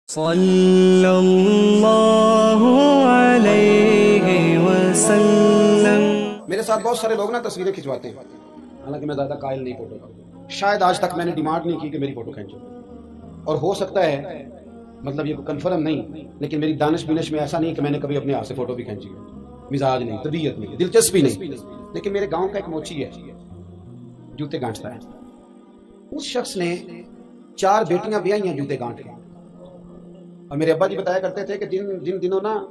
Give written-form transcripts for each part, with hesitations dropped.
صلی اللہ علیہ وسلم۔ میرے ساتھ بہت سارے لوگ نا تصویریں کھنچواتے ہیں، حالانکہ میں زیادہ قائل نہیں فوٹو کا۔ شاید آج تک میں نے ڈیمانڈ نہیں کی کہ میری فوٹو کھینچو، اور ہو سکتا ہے مطلب یہ کنفرم نہیں، لیکن میری دانش بینش میں ایسا نہیں کہ میں نے کبھی اپنے ہاتھ سے فوٹو بھی کھینچی ہے۔ مزاج نہیں، طبیعت نہیں، دلچسپی نہیں۔ لیکن میرے گاؤں کا ایک موچی ہے، جوتے گانٹتا ہے۔ اس شخص نے 4 بیٹیاں بیائی ہیں جوتے گانٹ کے، اور میرے ابا جی بتایا کرتے تھے کہ جن دنوں نا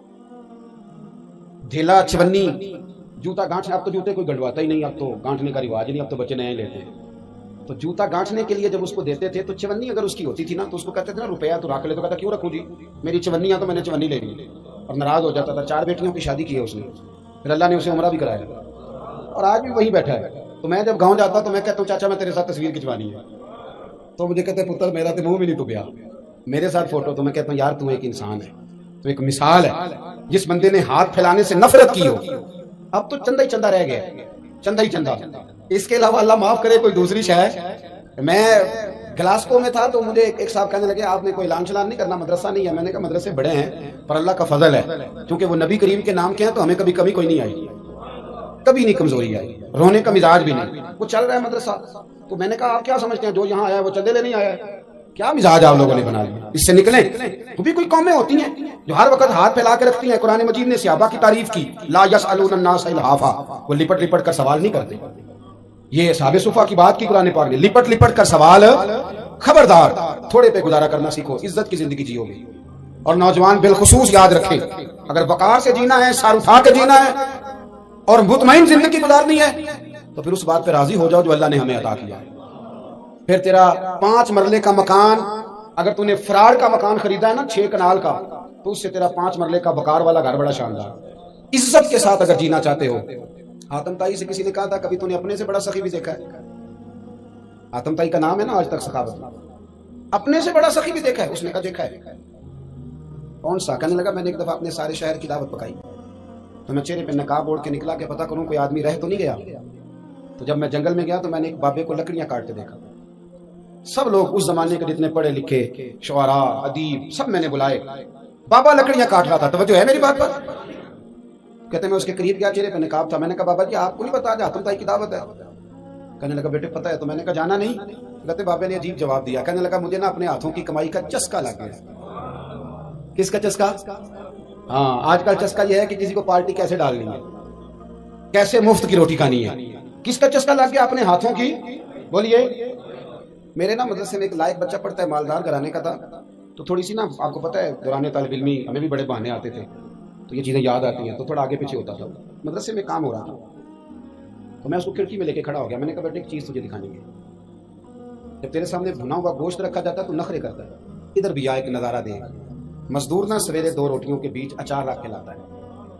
ڈھیلا چونی جوتا گانٹنے، اب تو جوتے کوئی گنڈواتا ہی نہیں، اب تو گانٹنے کا رواج نہیں، اب تو بچے نئے لیتے ہیں۔ تو جوتا گانٹنے کے لیے جب اس کو دیتے تھے تو چونی اگر اس کی ہوتی تھی نا تو اس کو کہتے تھے نا روپیہ تو رکھ لے، تو کہتا کیوں رکھوں جی، میری چونیاں تو میں نے چونی لے لی، اور ناراض ہو جاتا تھا۔ 4 بیٹیوں کی شادی کی ہے اس نے، پھر اللہ نے اسے عمرہ بھی کرایا، اور آج بھی وہی بیٹھا ہے۔ تو میں جب گاؤں جاتا تو میں کہتا ہوں چاچا میں تیرے ساتھ تصویر کھنچوانی ہے، تو مجھے کہتے ہیں پتر میرا تو منہ بھی نہیں تو گیا میرے ساتھ فوٹو۔ تو میں کہتا ہوں یار تو ایک انسان ہے، تو ایک مثال ہے۔ جس بندے نے ہاتھ پھیلانے سے نفرت کی ہو، اب تو چندہ ہی چندہ رہ گیا، چندہ ہی چندہ، اس کے علاوہ اللہ معاف کرے کوئی دوسری شے۔ میں گلاسکو میں تھا تو مجھے ایک صاحب کہنے لگے آپ نے کوئی اعلان شلان نہیں کرنا، مدرسہ نہیں ہے۔ میں نے کہا مدرسے بڑے ہیں پر اللہ کا فضل ہے، کیونکہ وہ نبی کریم کے نام کے ہیں تو ہمیں کبھی کمی کوئی نہیں آئی، کبھی نہیں کمزوری آئی، رونے کا مزاج بھی نہیں، وہ چل رہا ہے مدرسہ۔ تو میں نے کہا آپ کیا سمجھتے ہیں جو یہاں آیا ہے وہ چندے لے نہیں آیا ہے؟ کیا مزاج آپ لوگوں نے بنا لیا، اس سے نکلیں۔ وہ بھی کوئی قومیں ہوتی ہیں جو ہر وقت ہاتھ پھیلا کے رکھتی ہیں۔ قرآن مجید نے صحابہ کی تعریف کی، لا یسألون الناس الحافا، وہ لپٹ لپٹ کر سوال نہیں کرتے۔ یہ اصحاب صفا کی بات کی قرآن پاک نے، لپٹ لپٹ کر سوال، خبردار تھوڑے پہ گزارا کرنا سیکھو، عزت کی زندگی جیو گے۔ اور نوجوان بالخصوص یاد رکھیں، اگر وقار سے جینا ہے، سر اٹھا کے جینا ہے اور مطمئن زندگی گزارنی ہے تو پھر اس بات پہ راضی ہو جاؤ جو اللہ نے ہمیں عطا کیا ہے۔ پھر تیرا 5 مرلے کا مکان، اگر تو نے فراڑ کا مکان خریدا ہے نا 6 کنال کا، تو اس سے تیرا 5 مرلے کا وقار والا گھر بڑا شاندار۔ عزت کے ساتھ اگر جینا چاہتے ہو، حاتم طائی سے کسی نے کہا تھا کبھی تو نے اپنے سے بڑا سخی بھی دیکھا ہے؟ حاتم طائی کا نام ہے نا آج تک سخاوت میں، اپنے سے بڑا سخی بھی دیکھا ہے؟ اس نے کہا دیکھا ہے۔ کون سا؟ کہنے لگا میں نے ایک دفعہ اپنے سارے شہر کی دعوت پکائی تو میں چہرے پہ نقاب اوڑھ کے نکلا کہ پتہ کروں کوئی آدمی رہ تو نہیں گیا۔ تو جب میں جنگل میں گیا تو میں نے ایک بابے کو لکڑیاں کاٹتے دیکھا۔ سب لوگ اس زمانے کے جتنے پڑھے لکھے شعراء ادیب سب میں نے بلائے، بابا لکڑیاں کاٹ رہا تھا، توجہ ہے میری بات پر؟ کہتے میں اس کے قریب گیا، چہرے پہ نقاب تھا۔ میں نے کہا بابا جی آپ کو نہیں پتا آج حاتم طائی کی دعوت ہے؟ کہنے لگا بیٹے پتہ ہے۔ تو میں نے کہا جانا نہیں؟ کہتے بابے نے عجیب جواب دیا، کہنے لگا مجھے نا اپنے ہاتھوں کی کمائی کا چسکا لگ گیا۔ کس کا چسکا؟ ہاں آج کل چسکا یہ ہے کہ کسی کو پارٹی کیسے ڈالنی ہے، کیسے مفت کی روٹی کھانی ہے۔ کس کا چسکا لگ گیا؟ اپنے ہاتھوں کی۔ بولیے۔ میرے نا مدرسے میں ایک لائق بچہ پڑھتا ہے، مالدار گھرانے کا تھا، تو تھوڑی سی نا آپ کو پتہ ہے دوران طالب علمی ہمیں بھی بڑے بہانے آتے تھے تو یہ چیزیں یاد آتی ہیں، تو تھوڑا آگے پیچھے ہوتا تھا۔ مدرسے میں کام ہو رہا تھا تو میں اس کو کھڑکی میں لے کے کھڑا ہو گیا۔ میں نے کہا بیٹے ایک چیز تجھے دکھانی ہے، جب تیرے سامنے بھنا ہوا گوشت رکھا جاتا ہے تو نخرے کرتا ہے، ادھر بھی آ ایک نظارہ دے۔ مزدور نا سویرے 2 روٹیوں کے بیچ اچار رکھ کے لاتا ہے،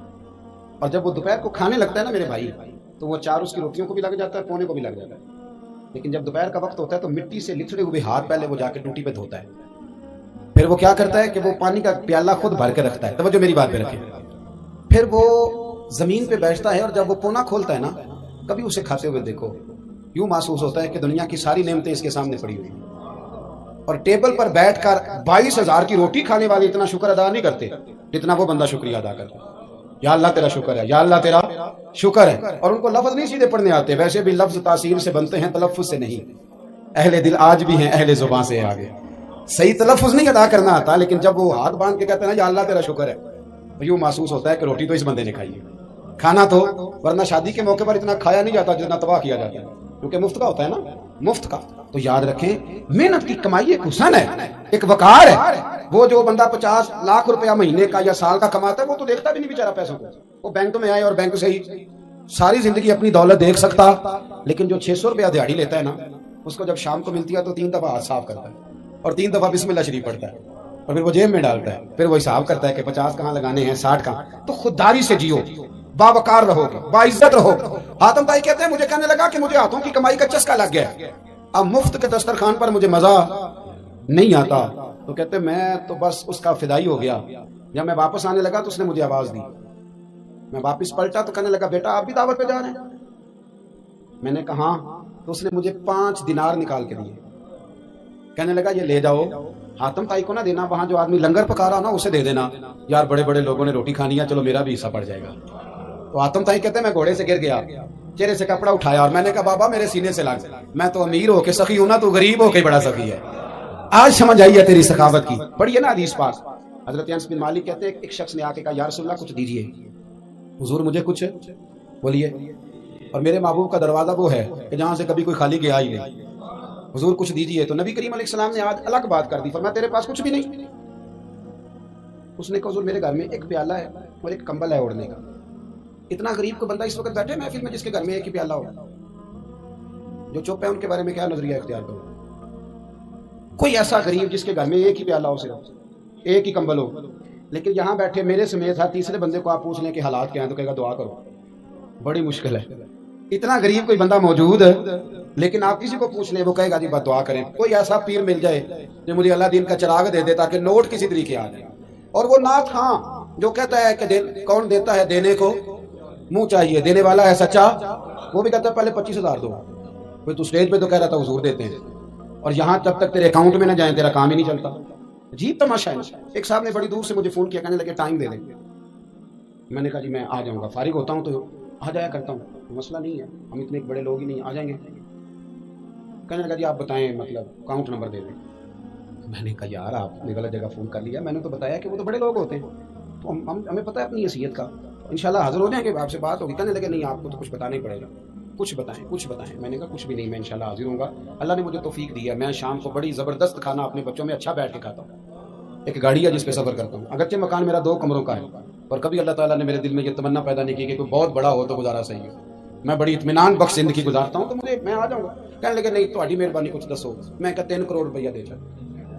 اور جب وہ دوپہر کو کھانے لگتا ہے نا میرے بھائی، تو وہ اچار اس کی روٹیوں کو بھی لگ جاتا ہے، پونے کو بھی لگ جاتا ہے۔ لیکن جب دوپہر کا وقت ہوتا ہے تو مٹی سے لتھڑے ہوئے ہاتھ پہلے وہ جا کے ٹوٹی پہ دھوتا ہے، پھر وہ کیا کرتا ہے کہ وہ پانی کا پیالہ خود بھر کے رکھتا ہے، توجہ میری بات پہ رکھیں۔ پھر وہ زمین پہ بیٹھتا ہے اور جب وہ پونا کھولتا ہے نا، کبھی اسے کھاتے ہوئے دیکھو، یوں محسوس ہوتا ہے کہ دنیا کی ساری نعمتیں اس کے سامنے پڑی ہوئی ہیں۔ اور ٹیبل پر بیٹھ کر 22,000 کی روٹی کھانے والے اتنا شکر ادا نہیں کرتے جتنا وہ بندہ شکریہ ادا کرتا ہے۔ یا اللہ تیرا شکر ہے، یا اللہ تیرا شکر ہے۔ اور ان کو لفظ نہیں سیدھے پڑھنے آتے، ویسے بھی لفظ تاثیر سے بنتے ہیں، تلفظ سے نہیں۔ اہل دل آج بھی ہیں اہل زبان سے آگے، صحیح تلفظ نہیں ادا کرنا آتا، لیکن جب وہ ہاتھ باندھ کے کہتے ہیں نا یا اللہ تیرا شکر ہے، یوں محسوس ہوتا ہے کہ روٹی تو اس بندے نے کھائی ہے، کھانا تو، ورنہ شادی کے موقع پر اتنا کھایا نہیں جاتا جتنا تباہ کیا جاتا ہے، کیونکہ مفت کا ہوتا ہے نا، مفت کا۔ تو یاد رکھیں محنت کی کمائی ایک حسن ہے، ایک وقار ہے۔ وہ جو بندہ 50 لاکھ روپیہ مہینے کا یا سال کا کماتا ہے وہ تو دیکھتا بھی نہیں بیچارہ پیسوں کو، وہ بینک میں آئے اور بینک سے ہی ساری زندگی اپنی دولت دیکھ سکتا، لیکن جو 600 روپیہ دیہڑی لیتا ہے نا، اس کو جب شام کو ملتی ہے تو 3 دفعہ ہاتھ صاف کرتا ہے اور 3 دفعہ بسم اللہ شریف پڑھتا ہے، اور پھر وہ جیب میں ڈالتا ہے، پھر وہ حساب کرتا ہے کہ 50 کہاں لگانے ہیں، 60 کہاں۔ تو خودداری سے جیو، باوقار رہو گے، باعزت رہو گے۔ حاتم طائی کہتے ہیں مجھے کہنے لگا کہ مجھے ہاتھوں کی کمائی کا چسکا لگ گیا، اب مفت کے دسترخوان پر مجھے مزہ نہیں آتا۔ تو کہتے میں تو بس اس کا فدائی ہو گیا۔ جب میں واپس آنے لگا تو اس نے مجھے آواز دی، میں واپس پلٹا تو کہنے لگا بیٹا آپ بھی دعوت پہ جا رہے ہیں؟ میں نے کہا ہاں۔ تو اس نے مجھے 5 دینار نکال کے دیے، کہنے لگا یہ لے جاؤ، हातम ताई को ना देना, वहां जो आदमी लंगर पका रहा ना उसे दे देना, यार बड़े बड़े लोगों ने रोटी खानी है, चलो मेरा भी हिस्सा पड़ जाएगा। तो हातम ताई कहते हैं मैं घोड़े से गिर गया, चेहरे से कपड़ा उठाया और मैंने कहा बाबा मेरे सीने से लग, मैं तो अमीर होके सखी हूं ना, तो गरीब होके बड़ा सखी है। आज समझ आई है तेरी सखावत की। पढ़िए ना हदीस पाक, हजरत अनस बिन मालिक कहते हैं एक शख्स ने आके कहा या रसूलल्लाह कुछ दीजिए, हुजूर मुझे कुछ बोलिए, और मेरे महबूब का दरवाजा वो है कि जहां से कभी कोई खाली गया ही नहीं, हुजूर कुछ दीजिए। तो नबी करीम अलैहिस्सलाम ने आज अलग बात कर दी, फरमाया तेरे पास कुछ भी नहीं। उसने कहा हुजूर मेरे घर में एक प्याला है और एक कंबल है ओढ़ने का। इतना गरीब को बंदा इस वक्त बैठे महफिल में जिसके घर में एक ही प्याला हो, जो चुप है उनके बारे में क्या नजरिया इख्तियार करो। कोई ऐसा गरीब जिसके घर में एक ही प्याला हो, सिर्फ एक ही कंबल हो, लेकिन यहाँ बैठे मेरे समेत हर तीसरे बंदे को आप पूछ लें कि हालात क्या हैं तो कहेगा दुआ करो, बड़ी मुश्किल है। इतना गरीब कोई बंदा मौजूद है, लेकिन आप किसी को पूछ ले वो कहेगा जी बस दुआ करें। कोई ऐसा पीर मिल जाए जो मुझे अल्लाह दिन का चिराग दे दे ताकि नोट किसी तरीके आ जाए। और वो नाथ हाँ जो कहता है कि कौन देता है देने को मुंह चाहिए, देने वाला है सच्चा, वो भी कहता है पहले 25,000 दो। कोई तू स्टेज पे तो कह रहा था हुजूर देते हैं, और यहाँ जब तक तेरे अकाउंट में ना जाए तेरा काम ही नहीं चलता। अजीब तमाशा है। एक साहब ने बड़ी दूर से मुझे फोन किया, कहने लगे टाइम दे देंगे। मैंने कहा जी मैं आ जाऊंगा, फारिग होता हूँ तो आ जाया करता हूँ, मसला नहीं है, हम इतने बड़े लोग ही नहीं, आ जाएंगे। कहने लगा जी आप बताएं मतलब अकाउंट नंबर दे दें। मैंने कहा यार आपने गलत जगह फ़ोन कर लिया, मैंने तो बताया कि वो तो बड़े लोग होते हैं, तो हमें पता है अपनी हैसियत का, इंशाल्लाह हाजिर हो जाएंगे, आपसे बात होगी। कहने लगे नहीं आपको तो कुछ बताना ही पड़ेगा, कुछ बताएं कुछ बताएं। मैंने कहा कुछ भी नहीं, मैं इंशाल्लाह हाजिर हूँगा, अल्लाह ने मुझे तौफीक दी है। मैं शाम को बड़ी ज़बरदस्त खाना अपने बच्चों में अच्छा बैठ के खाता हूँ, एक गाड़ी है जिस पे सफ़र करता हूँ, अगरचे मकान मेरा 2 कमरों का है, और कभी अल्लाह ताला ने मेरे दिल में ये तमन्ना पैदा नहीं की कि कोई बहुत बड़ा हो तो गुजारा सही है। मैं बड़ी इत्मीनान बख्श जिंदगी गुजारता हूँ, तो मुझे मैं आ जाऊँगा। कहने लगे नहीं तुम्हारी मेहरबानी कुछ दसो। मैं कहा 3 करोड़ रुपया दे चल।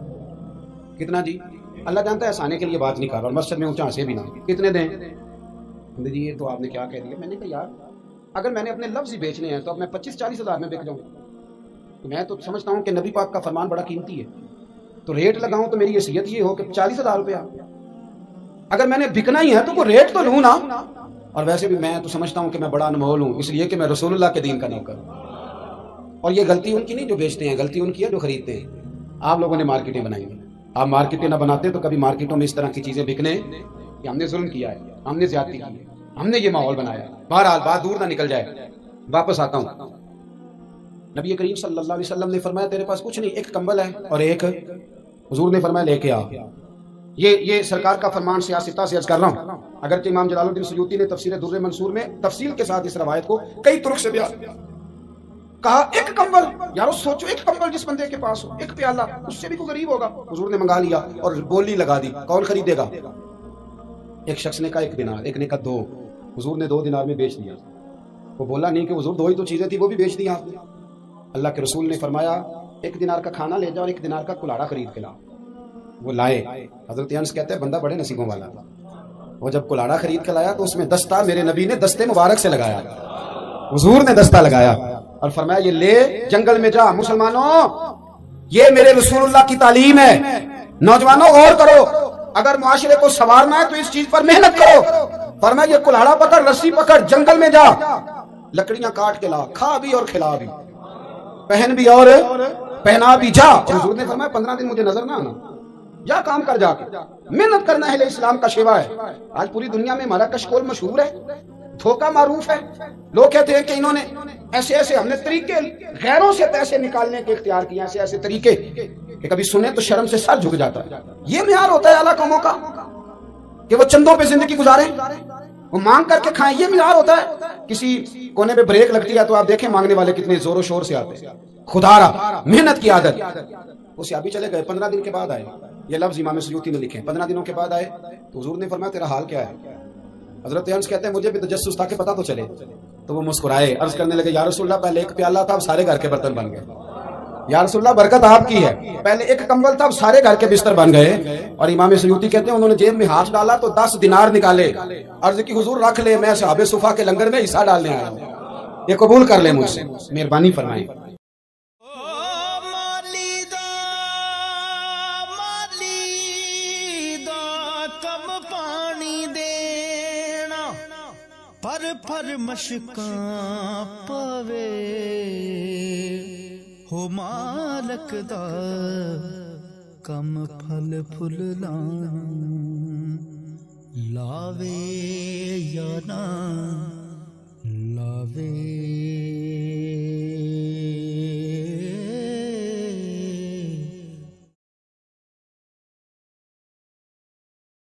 कितना जी? अल्लाह जानता है, हंसाने के लिए बात नहीं कर रहा, मस्जिद में ऊंचा हंसे भी ना। कितने दें जी? ये तो आपने क्या कह दिया। मैंने कहा यार अगर मैंने अपने लफ्ज़ ही बेचने हैं तो अब मैं 25-40 हज़ार में बिक जाऊँ। तो मैं तो समझता हूँ कि नबी पाक का फरमान बड़ा कीमती है, तो रेट लगाऊं तो मेरी हैसियत ये हो कि 40,000 रुपया। अगर मैंने बिकना ही है तो कोई रेट तो लूँ ना। और वैसे भी मैं तो समझता हूँ कि मैं बड़ा अनमोल हूँ, इसलिए कि मैं रसूलुल्लाह के दीन का नौकर हूँ। और ये गलती उनकी नहीं जो बेचते हैं, गलती उनकी है जो खरीदते हैं। आप लोगों ने मार्केटें बनाई हैं, आप मार्केटें ना बनाते तो कभी मार्केटों में इस तरह की चीजें बिकने कि हमने जुल्म किया है, हमने ज्यादती की है, हमने ये माहौल बनाया। बहरहाल बात दूर ना निकल जाए, वापस आता हूँ। नबी करीम सल्लल्लाहु अलैहि वसल्लम ने फरमाया तेरे पास कुछ नहीं, एक कंबल है और एक, हुजूर ने फरमाया लेके आ। ये सरकार का फरमान सियासता से अर्ज कर रहा हूँ। अगर इमाम जलालुद्दीन सुयूती ने तफसीर दुर्र मंसूर में तफसील के साथ इस रवायत को कई तुर्क से बयान कहा, एक कंबल, यारो सोचो एक कंबल जिस बंदे के पास हो, एक प्याला, उससे भी कोई गरीब होगा। हुजूर ने मंगा लिया और बोली लगा दी, कौन खरीदेगा? एक शख्स ने कहा 1 दिनार, एक ने कहा 2। हुजूर ने 2 दिनार में बेच दिया। वो बोला नहीं कि हुजूर 2 ही तो चीजें थी, वो भी बेच दी आपने। अल्लाह के रसूल ने फरमाया 1 दिनार का खाना ले जाओ और 1 दिनार का कुलाड़ा खरीद के लाओ। वो लाए। हजरत अनस कहते हैं बंदा बड़े नसीबों वाला था। वो जब कुलाड़ा खरीद के लाया तो उसमें दस्ता मेरे नबी ने दस्ते मुबारक से लगाया, हुजूर ने दस्ता लगाया और फरमाया ये ले जंगल में जा। मुसलमानों ये मेरे रसूलुल्लाह की तालीम है, नौजवानों और करो, अगर मुआशरे को संवारना है तो इस चीज पर मेहनत करो। फरमाया ये कुल्हाड़ा पकड़, रस्सी पकड़, जंगल में जा, लकड़ियां काट के ला, खा भी और खिला भी, पहन भी और पहना भी, जा। हुजूर ने फरमाया 15 दिन मुझे नजर ना आना, जा काम कर, जाके मेहनत करना है, इस्लाम का शिवा है। आज पूरी दुनिया में हमारा कशकोल मशहूर है, धोखा मारूफ है। लोग कहते हैं कि इन्होंने ऐसे ऐसे हमने तरीके गैरों से पैसे निकालने के इख्तियार किए, ऐसे ऐसे तरीके कि कभी सुने तो शर्म से सर झुक जाता है। ये म्यार होता है आला कौमों का कि वो चंदों पे जिंदगी गुजारे, वो मांग करके खाएं, ये म्यार होता है। किसी कोने पे ब्रेक लगती है तो आप देखें मांगने वाले कितने जोरों शोर से आते हैं। खुदारा मेहनत की आदत। उसे अभी चले गए, 15 दिन के बाद आए। ये लफ्ज इमाम सुयूती ने लिखे, 15 दिनों के बाद आए तो हुजूर ने फरमाया तेरा हाल क्या है? हजरत अनस कहते हैं मुझे भी तजस्सुस था कि पता तो चले। तो वो मुस्कुराए, अर्ज करने लगे या रसूलल्लाह पहले एक प्याला था, अब सारे घर के बर्तन बन गए। या रसूलल्लाह बरकत आपकी है, पहले एक कंबल था, अब सारे घर के बिस्तर बन गए। और इमाम सुयूती कहते हैं उन्होंने जेब में हाथ डाला तो 10 दिनार निकाले। अर्ज की हुजूर रख ले, मैं सहाबे सुफा के लंगर में हिस्सा डालने आया हूं, ये कबूल कर ले मुझसे, मेहरबानी फरमाई। पर मशकां पवे हो मालक दा कम फल फुलना लावे या ना लावे।